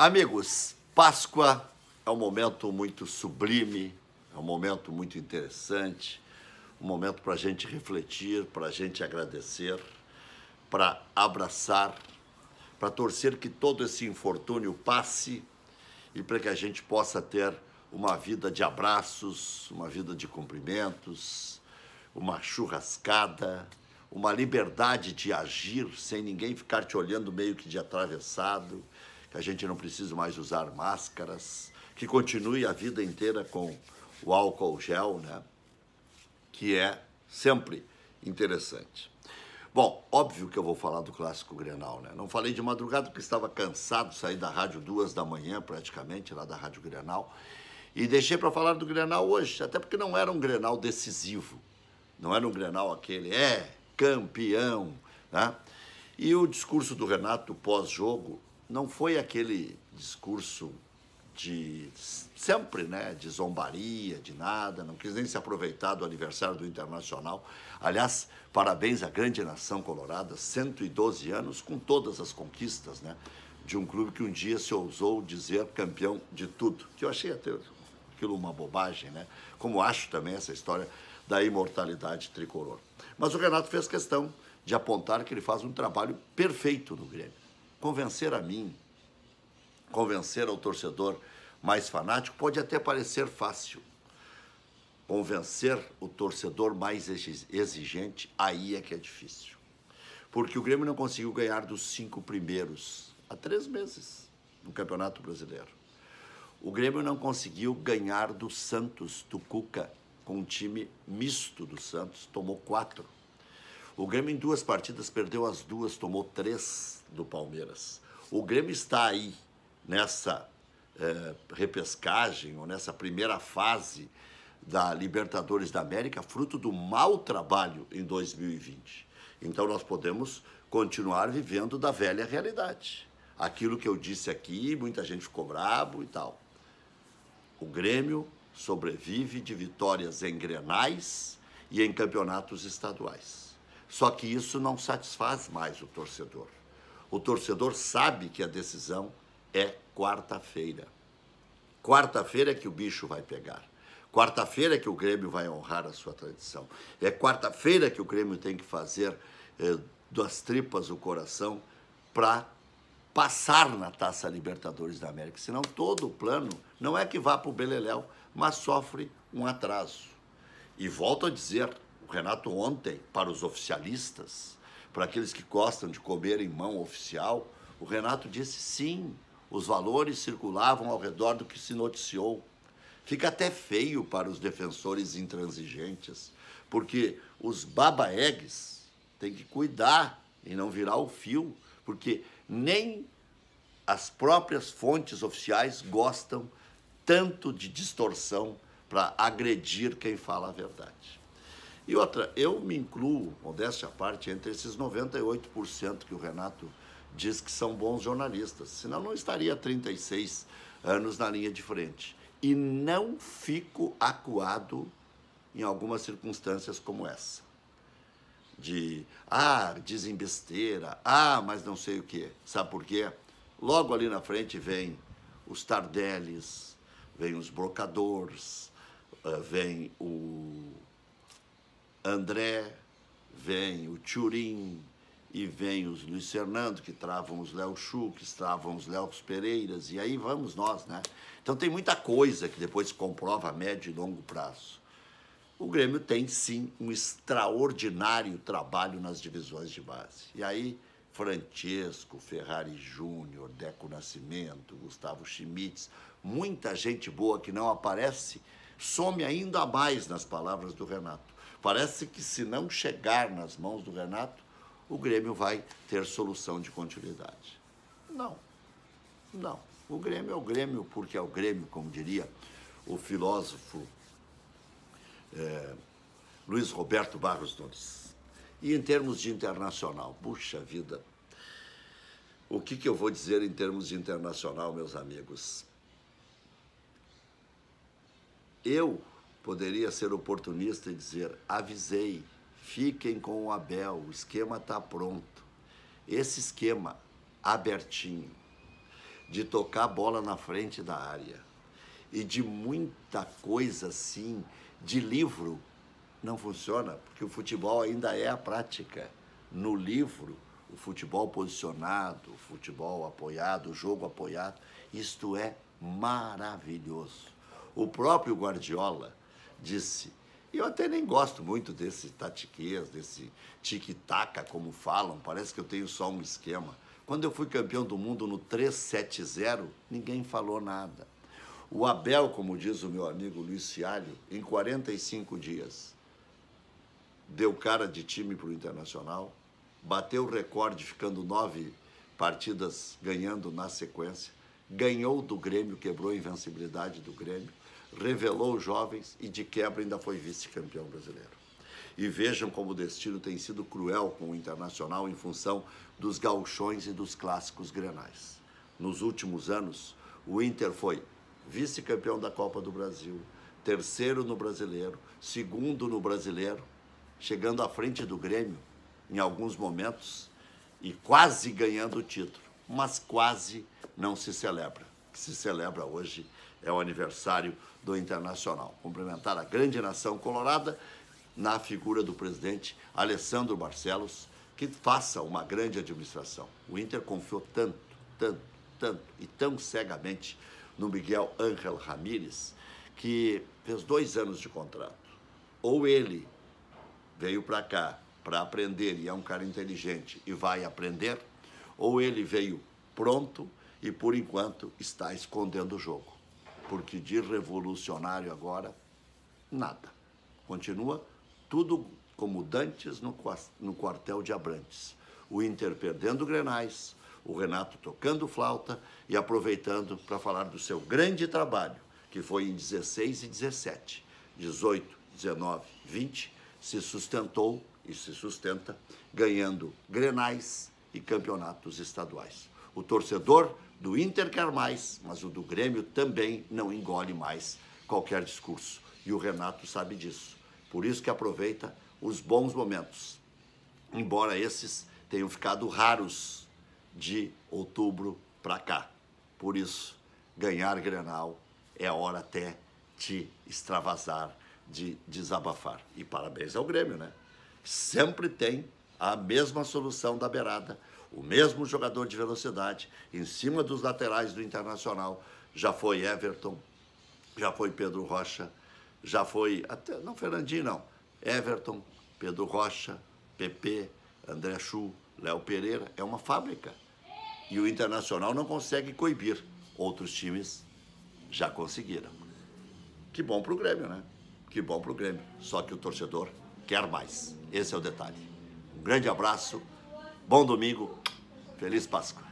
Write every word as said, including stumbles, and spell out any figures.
Amigos, Páscoa é um momento muito sublime, é um momento muito interessante, um momento para a gente refletir, para a gente agradecer, para abraçar, para torcer que todo esse infortúnio passe e para que a gente possa ter uma vida de abraços, uma vida de cumprimentos, uma churrascada, uma liberdade de agir sem ninguém ficar te olhando meio que de atravessado, que a gente não precisa mais usar máscaras, que continue a vida inteira com o álcool gel, né? Que é sempre interessante. Bom, óbvio que eu vou falar do Clássico Grenal, né? Não falei de madrugada porque estava cansado, saí da rádio duas da manhã praticamente, lá da Rádio Grenal, e deixei para falar do Grenal hoje, até porque não era um Grenal decisivo, não era um Grenal aquele, é, campeão, né? E o discurso do Renato pós-jogo não foi aquele discurso de sempre, né, de zombaria, de nada, não quis nem se aproveitar do aniversário do Internacional. Aliás, parabéns à grande nação colorada, cento e doze anos com todas as conquistas, né, de um clube que um dia se ousou dizer campeão de tudo, que eu achei até aquilo uma bobagem, né, como acho também essa história da imortalidade tricolor. Mas o Renato fez questão de apontar que ele faz um trabalho perfeito no Grêmio. Convencer a mim, convencer ao torcedor mais fanático pode até parecer fácil. Convencer o torcedor mais exigente, aí é que é difícil. Porque o Grêmio não conseguiu ganhar dos cinco primeiros há três meses no Campeonato Brasileiro. O Grêmio não conseguiu ganhar do Santos, do Cuca, com um time misto do Santos, tomou quatro. O Grêmio em duas partidas perdeu as duas, tomou três do Palmeiras. O Grêmio está aí nessa é, repescagem, ou nessa primeira fase da Libertadores da América, fruto do mau trabalho em dois mil e vinte. Então nós podemos continuar vivendo da velha realidade. Aquilo que eu disse aqui, muita gente ficou bravo e tal. O Grêmio sobrevive de vitórias em grenais e em campeonatos estaduais. Só que isso não satisfaz mais o torcedor. O torcedor sabe que a decisão é quarta-feira. Quarta-feira é que o bicho vai pegar. Quarta-feira é que o Grêmio vai honrar a sua tradição. É quarta-feira que o Grêmio tem que fazer eh, das tripas o coração para passar na Taça Libertadores da América. Senão todo o plano não é que vá para o beleléu, mas sofre um atraso. E volto a dizer, o Renato ontem, para os oficialistas, para aqueles que gostam de comer em mão oficial, o Renato disse sim, os valores circulavam ao redor do que se noticiou. Fica até feio para os defensores intransigentes, porque os baba-eggs têm que cuidar e não virar o fio, porque nem as próprias fontes oficiais gostam tanto de distorção para agredir quem fala a verdade. E outra, eu me incluo, modéstia à parte, entre esses noventa e oito por cento que o Renato diz que são bons jornalistas, senão não estaria há trinta e seis anos na linha de frente. E não fico acuado em algumas circunstâncias como essa. De, ah, dizem besteira, ah, mas não sei o quê. Sabe por quê? Logo ali na frente vem os Tardellis, vem os brocadores, vem o André, vem o Turim e vem os Luiz Fernando, que travam os Léo Chu, que travam os Léo Pereiras, e aí vamos nós, né? Então tem muita coisa que depois se comprova a médio e longo prazo. O Grêmio tem, sim, um extraordinário trabalho nas divisões de base. E aí, Francesco, Ferrari Júnior, Deco Nascimento, Gustavo Schmitz, muita gente boa que não aparece, some ainda mais nas palavras do Renato. Parece que se não chegar nas mãos do Renato, o Grêmio vai ter solução de continuidade. Não, não. O Grêmio é o Grêmio porque é o Grêmio, como diria o filósofo é, Luiz Roberto Barros Nunes. E em termos de internacional, puxa vida, o que, que eu vou dizer em termos de internacional, meus amigos? Eu poderia ser oportunista e dizer, avisei, fiquem com o Abel, o esquema está pronto. Esse esquema abertinho, de tocar a bola na frente da área e de muita coisa assim, de livro, não funciona, porque o futebol ainda é a prática. No livro, o futebol posicionado, o futebol apoiado, o jogo apoiado, isto é maravilhoso. O próprio Guardiola disse, e eu até nem gosto muito desse tatiquês, desse tic-tac, como falam, parece que eu tenho só um esquema. Quando eu fui campeão do mundo no três sete zero, ninguém falou nada. O Abel, como diz o meu amigo Luiz Fialho, em quarenta e cinco dias, deu cara de time para o Internacional, bateu o recorde ficando nove partidas ganhando na sequência, ganhou do Grêmio, quebrou a invencibilidade do Grêmio, revelou os jovens e de quebra ainda foi vice-campeão brasileiro. E vejam como o destino tem sido cruel com o Internacional em função dos gauchões e dos clássicos grenais. Nos últimos anos, o Inter foi vice-campeão da Copa do Brasil, terceiro no Brasileiro, segundo no Brasileiro, chegando à frente do Grêmio em alguns momentos e quase ganhando o título, mas quase não se celebra. O que se celebra hoje é o aniversário do Internacional. Cumprimentar a grande nação colorada na figura do presidente Alessandro Barcelos, que faça uma grande administração. O Inter confiou tanto, tanto, tanto e tão cegamente no Miguel Ángel Ramírez, que fez dois anos de contrato. Ou ele veio para cá para aprender e é um cara inteligente e vai aprender, ou ele veio pronto e, por enquanto, está escondendo o jogo. Porque de revolucionário agora, nada. Continua tudo como dantes no, no quartel de Abrantes. O Inter perdendo grenais, o Renato tocando flauta e aproveitando para falar do seu grande trabalho, que foi em dezesseis e dezessete, dezoito, dezenove, vinte, se sustentou e se sustenta ganhando grenais e campeonatos estaduais. O torcedor do Inter quer mais, mas o do Grêmio também não engole mais qualquer discurso. E o Renato sabe disso. Por isso que aproveita os bons momentos, embora esses tenham ficado raros de outubro para cá. Por isso, ganhar Grenal é a hora até de extravasar, de desabafar. E parabéns ao Grêmio, né? Sempre tem a mesma solução da beirada, o mesmo jogador de velocidade, em cima dos laterais do Internacional. Já foi Everton, já foi Pedro Rocha, já foi, até, não Fernandinho não, Everton, Pedro Rocha, Pepe, André Chu, Léo Pereira, é uma fábrica. E o Internacional não consegue coibir, outros times já conseguiram. Que bom pro Grêmio, né? Que bom pro Grêmio, só que o torcedor quer mais, esse é o detalhe. Um grande abraço, bom domingo, feliz Páscoa.